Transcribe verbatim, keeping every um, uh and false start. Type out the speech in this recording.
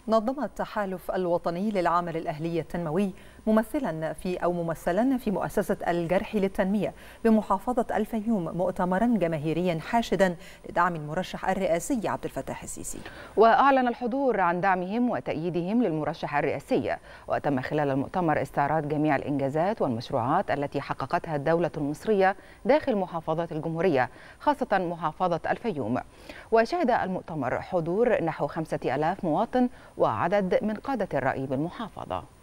نظم التحالف الوطني للعمل الأهلي التنموي ممثلا في أو ممثلا في مؤسسة الجرح للتنمية بمحافظة الفيوم مؤتمرا جماهيريا حاشدا لدعم المرشح الرئاسي عبد الفتاح السيسي. وأعلن الحضور عن دعمهم وتأييدهم للمرشح الرئاسي. وتم خلال المؤتمر استعراض جميع الإنجازات والمشروعات التي حققتها الدولة المصرية داخل محافظة الجمهورية، خاصة محافظة الفيوم. وشهد المؤتمر حضور نحو خمسة آلاف مواطن وعدد من قادة الرأي بالمحافظة.